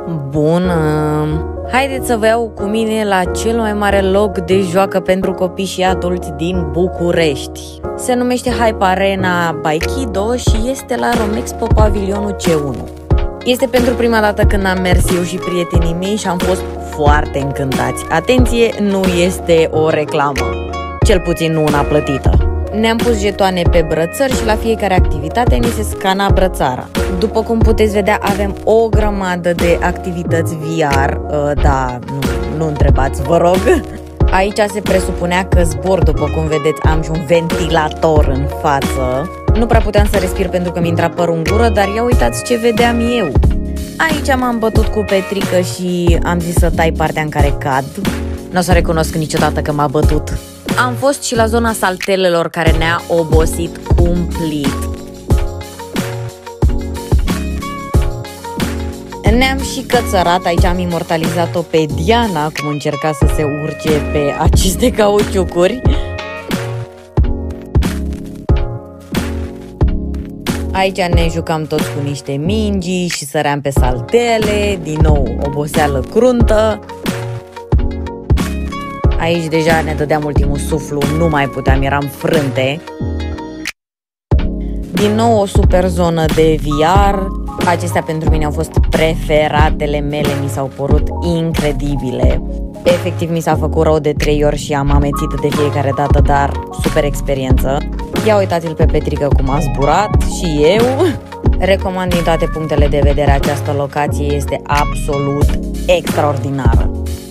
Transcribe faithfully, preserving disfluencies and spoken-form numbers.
Bună! Haideți să vă iau cu mine la cel mai mare loc de joacă pentru copii și adulți din București. Se numește Hype Arena by Kido și este la Romexpo Pavilionul C unu. Este pentru prima dată când am mers eu și prietenii mei și am fost foarte încântați. Atenție, nu este o reclamă, cel puțin nu una plătită. Ne-am pus jetoane pe brățări și la fiecare activitate ni se scana brățara. După cum puteți vedea, avem o grămadă de activități V R, uh, da, nu, nu întrebați, vă rog. Aici se presupunea că zbor, după cum vedeți, am și un ventilator în față. Nu prea puteam să respir pentru că mi intra părul în gură, dar ia uitați ce vedeam eu. Aici m-am bătut cu Petrică și am zis să tai partea în care cad. Nu o să recunosc niciodată că m-a bătut. Am fost și la zona saltelelor, care ne-a obosit cumplit. Ne-am și cățărat, aici am imortalizat-o pe Diana, cum încerca să se urce pe aceste cauciucuri. Aici ne jucam toți cu niște mingi și săream pe saltele, din nou oboseală cruntă. Aici deja ne dădeam ultimul suflu, nu mai puteam, eram frânte. Din nou o super zonă de V R. Acestea pentru mine au fost preferatele mele, mi s-au părut incredibile. Efectiv mi s-a făcut rău de trei ori și am amețit de fiecare dată, dar super experiență. Ia uitați-l pe Petrică cum a zburat și eu. Recomand din toate punctele de vedere această locație, este absolut extraordinară.